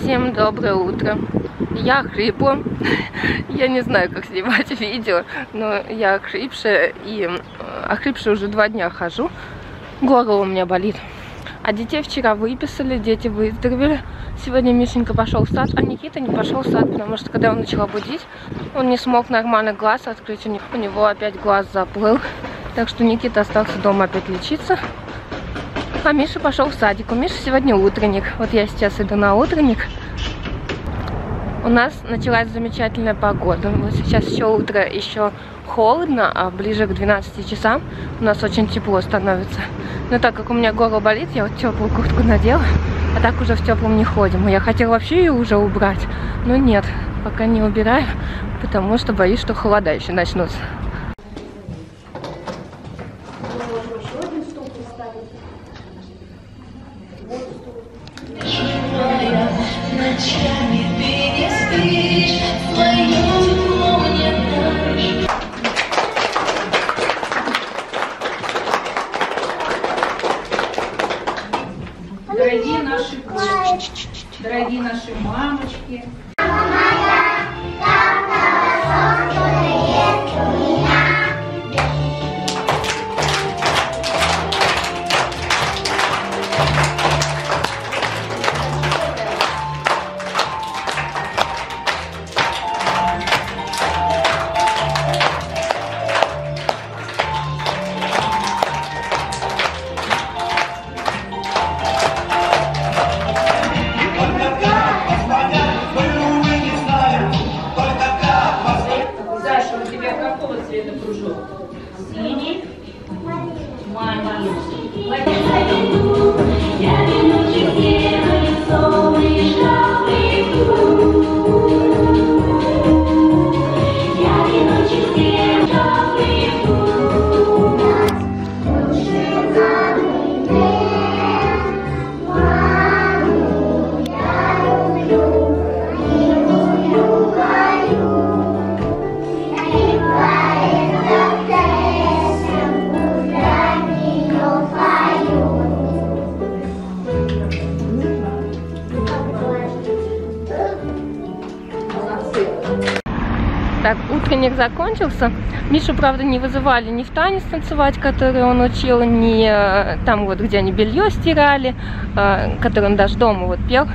Всем доброе утро. Я хрипла. Я не знаю, как снимать видео, но я охрипшая, и охрипшая уже 2 дня хожу. Горло у меня болит. А детей вчера выписали, дети выздоровели. Сегодня Мишенька пошел в сад, а Никита не пошел в сад, потому что когда он начала будить, он не смог нормально глаз открыть, у него опять глаз заплыл. Так что Никита остался дома опять лечиться. А Миша пошел в садик. У Миши сегодня утренник. Вот я сейчас иду на утренник. У нас началась замечательная погода. Вот сейчас еще утро, еще холодно, а ближе к 12 часам у нас очень тепло становится. Но так как у меня горло болит, я вот теплую куртку надела, а так уже в теплом не ходим. Я хотела вообще ее уже убрать, но нет, пока не убираю, потому что боюсь, что холода еще начнутся. Дорогие наши мамочки. Так, утренник закончился. Мишу, правда, не вызывали ни в танец танцевать, который он учил, ни там вот, где они белье стирали, который он даже дома вот пел.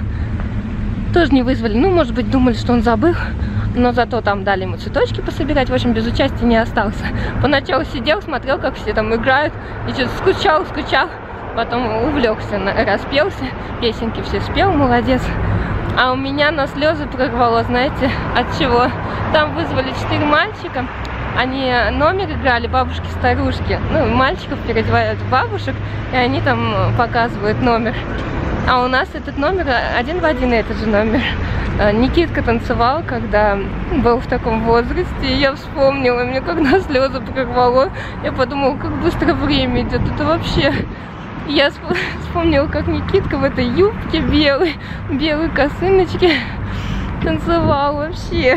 Тоже не вызвали. Ну, может быть, думали, что он забыл. Но зато там дали ему цветочки пособирать. В общем, без участия не остался. Поначалу сидел, смотрел, как все там играют. И что-то скучал. Потом увлекся, распелся. Песенки все спел, молодец. А у меня на слезы прорвало, знаете, от чего? Там вызвали 4 мальчика, они номер играли, бабушки-старушки. Ну, мальчиков переодевают в бабушек, и они там показывают номер. А у нас этот номер один в один этот же номер. Никитка танцевал, когда был в таком возрасте, и я вспомнила, мне как на слезы прорвало. Я подумала, как быстро время идет, это вообще... Я вспомнила, как Никитка в этой юбке белой косыночке танцевал вообще.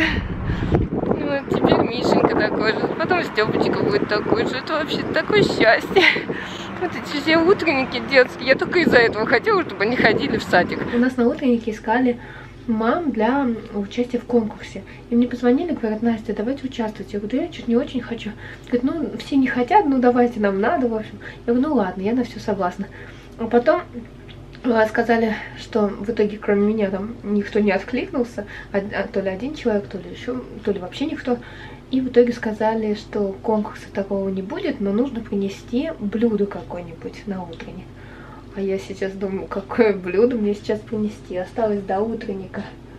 Ну, теперь Мишенька такой же, потом Стёпочка будет такой же. Это вообще такое счастье. Вот эти все утренники детские, я только из-за этого хотела, чтобы они ходили в садик. У нас на утреннике искали мам для участия в конкурсе. И мне позвонили, говорят: Настя, давайте участвовать. Я говорю: да я чуть не очень хочу. Говорят: ну, все не хотят, ну давайте, нам надо, в общем. Я говорю: ну ладно, я на все согласна. А потом сказали, что в итоге кроме меня там никто не откликнулся. То ли один человек, то ли еще, то ли вообще никто. И в итоге сказали, что конкурса такого не будет, но нужно принести блюдо какое-нибудь на утренник. А я сейчас думаю, какое блюдо мне сейчас принести. Осталось до утренника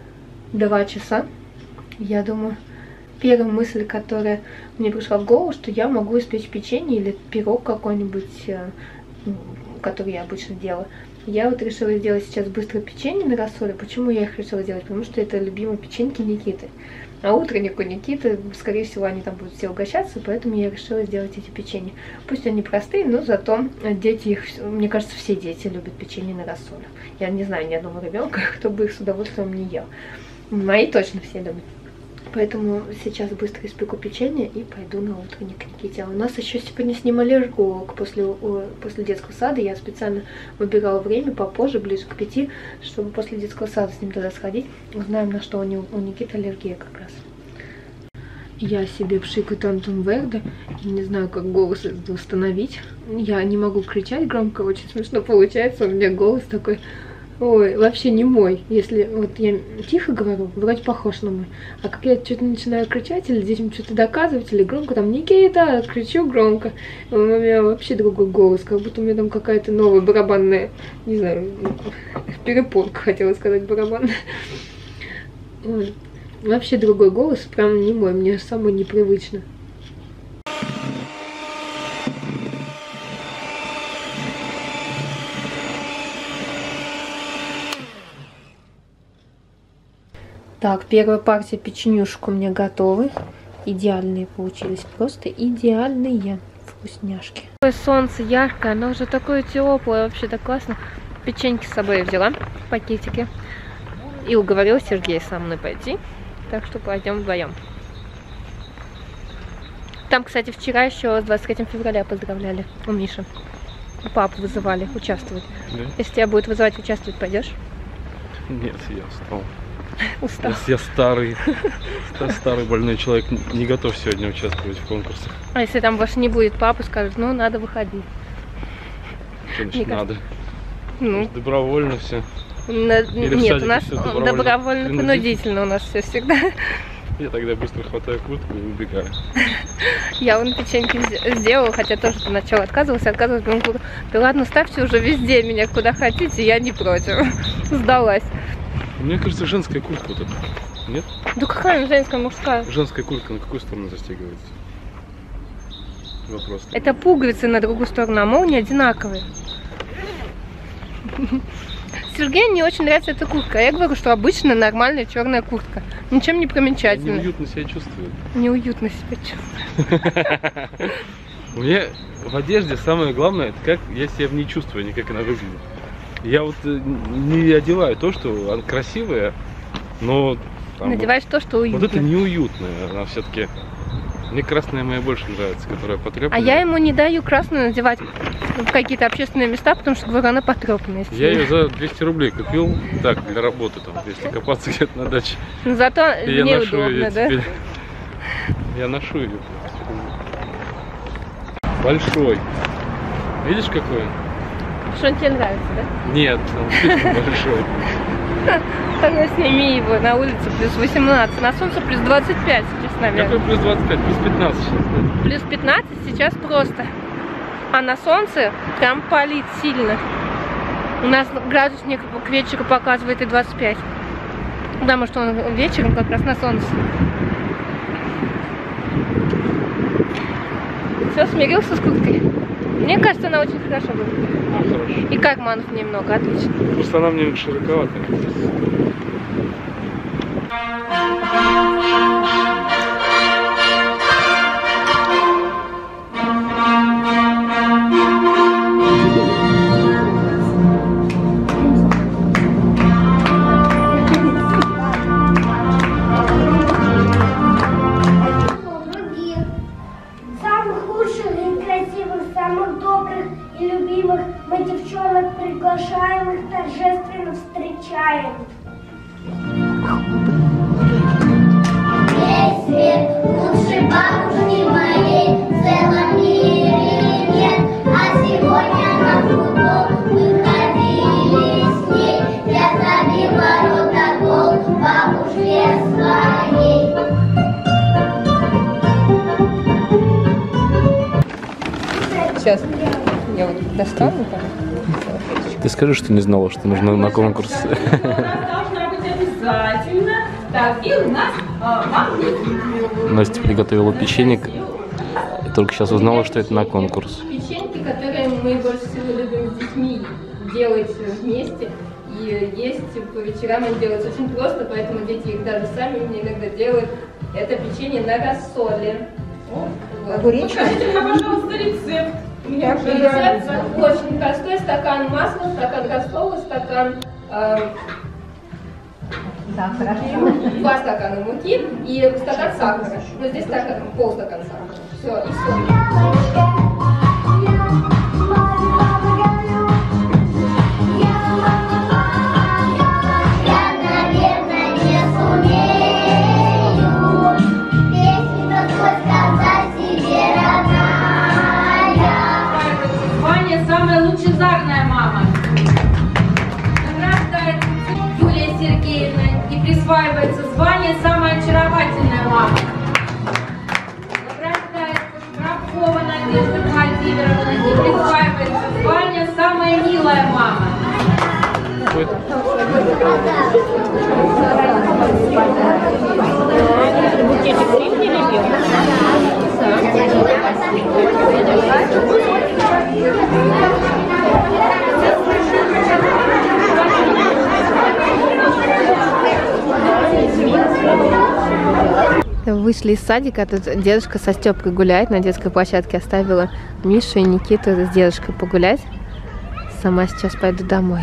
2 часа. Я думаю, первая мысль, которая мне пришла в голову, что я могу испечь печенье или пирог какой-нибудь, который я обычно делаю. Я вот решила сделать сейчас быстрое печенье на рассоле. Почему я их решила делать? Потому что это любимые печеньки Никиты. А утренник у Никиты, скорее всего, они там будут все угощаться, поэтому я решила сделать эти печенья. Пусть они простые, но зато дети их, мне кажется, все дети любят печенье на рассоле. Я не знаю ни одного ребенка, кто бы их с удовольствием не ел. Мои точно все любят. Поэтому сейчас быстро испеку печенье и пойду на утренник к Никите. А у нас еще сегодня с ним аллерголог после детского сада. Я специально выбирала время попозже, ближе к 5, чтобы после детского сада с ним туда сходить. Узнаем, на что у Никиты аллергия как раз. Я себе пшикаю Тантум Верде. Не знаю, как голос восстановить. Я не могу кричать громко, очень смешно получается. У меня голос такой... Ой, вообще не мой. Если вот я тихо говорю, вроде похож на мой. А как я что-то начинаю кричать, или детям что-то доказывать, или громко там «Никита!» кричу громко, у меня вообще другой голос, как будто у меня там какая-то новая барабанная, не знаю, перепонка, хотела сказать, барабанная. Вообще другой голос, прям не мой, мне самый непривычно. Так, первая партия печенюшек у меня готовы. Идеальные получились, просто идеальные вкусняшки. Солнце яркое, оно уже такое теплое, вообще так классно. Печеньки с собой взяла в пакетике. И уговорила Сергея со мной пойти. Так что пойдем вдвоем. Там, кстати, вчера еще с 23 февраля поздравляли у Миши. Папу вызывали участвовать. Да? Если тебя будет вызывать участвовать, пойдешь? Нет, я устал. Устал. Я старый больной человек, не готов сегодня участвовать в конкурсах. А если там больше не будет папы, скажут, ну надо выходить. Конечно, надо. Ну. Добровольно все. Нет, у нас добровольно-принудительно у нас все всегда. Я тогда быстро хватаю куртку и убегаю. Я вон печеньки сделала, хотя тоже поначалу отказывалась. Думаю, да ладно, ставьте уже везде меня куда хотите, я не против. Сдалась. Мне кажется, женская куртка вот эта. Нет? Да какая она женская, мужская? Женская куртка на какую сторону застегивается? Вопрос. Это пуговицы на другую сторону, а молнии одинаковые. Сергею не очень нравится эта куртка. Я говорю, что обычная нормальная черная куртка. Ничем не примечательная. Неуютно себя чувствует. Неуютно себя чувствую. Мне в одежде самое главное, это как я себя в ней чувствую, не как она выглядит. Я вот не одеваю то, что она красивая, но... Надеваешь то, что уютно. Вот это неуютное, она все-таки... Мне красная моя больше нравится, которая потрепанная. А я ему не даю красную надевать в какие-то общественные места, потому что, говорю, она потрепанная. Я ее за 200 рублей купил, так, для работы, там, если копаться где-то на даче. Но зато мне удобно, да? Я ношу ее. Большой. Видишь, какой он? Что он тебе нравится, да? Нет, он слишком большой. Тогда сними его, на улице плюс 18, на солнце плюс 25 сейчас, наверное. Какой плюс 25? Плюс 15 сейчас, да? Плюс 15 сейчас просто. А на солнце прям палит сильно. У нас градусник к вечеру показывает и 25. Потому что он вечером как раз на солнце. Все, смирился с курткой? Мне кажется, она очень хорошо выглядит. Хорошо. И карманов немного, отлично. Просто она мне широковатая. Торжественно встречаем. Весь свет лучше бабушки моей в целом мире нет. А сегодня на футбол выходили с ней. Я забила рота гол бабушке своей. Сейчас я вот достану там. Ты скажи, что не знала, что нужно на конкурс. Должна быть обязательно. Так, и у нас магнит. Настя приготовила печенье. Только сейчас узнала, что это на конкурс. Печеньки, которые мы больше всего любим с детьми делать вместе. И есть по вечерам они делаются очень просто, поэтому дети их даже сами мне иногда делают. Это печенье на рассоле. Покажите мне, пожалуйста, рецепт. Рецепт очень простой: стакан масла, стакан рассола, стакан сахара. 2 стакана муки и стакан сахара. Ну, здесь стакан, полстакана сахара. Все, и все. Самая лучезарная мама. Награждает Юлия Сергеевна и присваивается звание «Самая очаровательная мама». Награждает Рабкова Надежда Владимировна и присваивается звание «Самая милая мама». Вышли из садика, тут дедушка со Степкой гуляет на детской площадке, оставила Мишу и Никиту с дедушкой погулять. Сама сейчас пойду домой.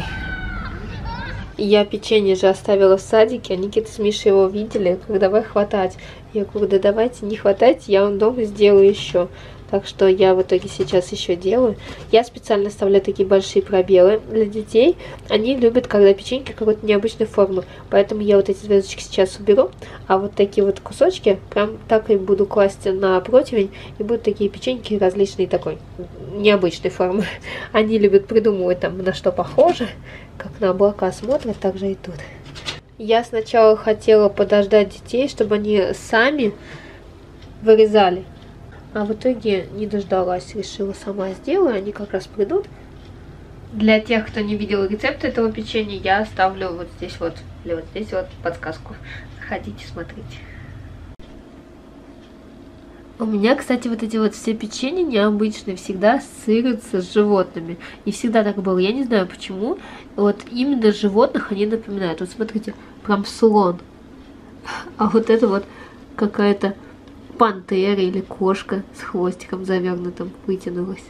Я печенье же оставила в садике, а Никита с Мишей его видели, как давай хватать. Я говорю, да давайте не хватайте, я вам дома сделаю еще. Так что я в итоге сейчас еще делаю. Я специально оставляю такие большие пробелы для детей. Они любят, когда печеньки какой-то необычной формы. Поэтому я вот эти звездочки сейчас уберу. А вот такие вот кусочки прям так и буду класть на противень. И будут такие печеньки различной такой необычной формы. Они любят придумывать там на что похоже. Как на облака смотрят, так же и тут. Я сначала хотела подождать детей, чтобы они сами вырезали. А в итоге не дождалась, решила сама сделаю, они как раз придут. Для тех, кто не видел рецепт этого печенья, я оставлю вот здесь вот, или вот здесь вот подсказку. Заходите, смотрите. У меня, кстати, вот эти вот все печенья необычные всегда ассоциируются с животными. И всегда так было. Я не знаю почему. Вот именно животных они напоминают. Вот смотрите, прям слон. А вот это вот какая-то пантера или кошка с хвостиком завернутым вытянулась.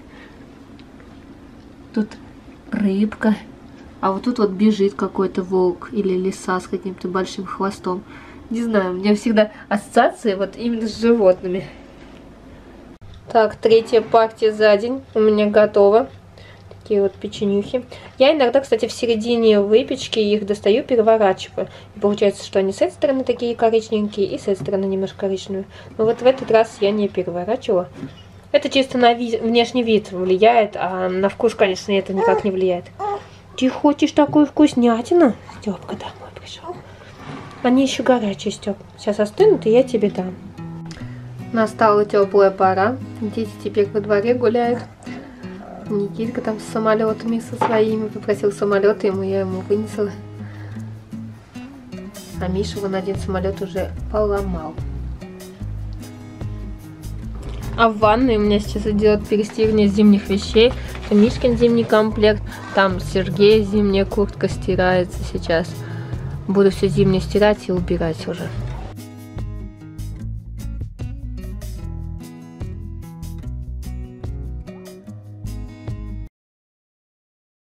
Тут рыбка. А вот тут вот бежит какой-то волк или лиса с каким-то большим хвостом. Не знаю, у меня всегда ассоциации вот именно с животными. Так, третья партия за день у меня готова. Такие вот печенюхи. Я иногда, кстати, в середине выпечки их достаю, переворачиваю. И получается, что они с этой стороны такие коричневенькие, и с этой стороны немножко коричневые. Но вот в этот раз я не переворачивала. Это чисто на внешний вид влияет, а на вкус, конечно, это никак не влияет. Ты хочешь такую вкуснятину? Степка домой пришел. Они еще горячие, Степ. Сейчас остынут, и я тебе дам. Настала теплая пора. Дети теперь во дворе гуляют. Никитка там с самолетами со своими. Попросил самолет, я ему вынесла. А Миша вон один самолет уже поломал. А в ванной у меня сейчас идет перестирание зимних вещей. Это Мишкин зимний комплект. Там Сергея зимняя куртка стирается сейчас. Буду все зимнее стирать и убирать уже.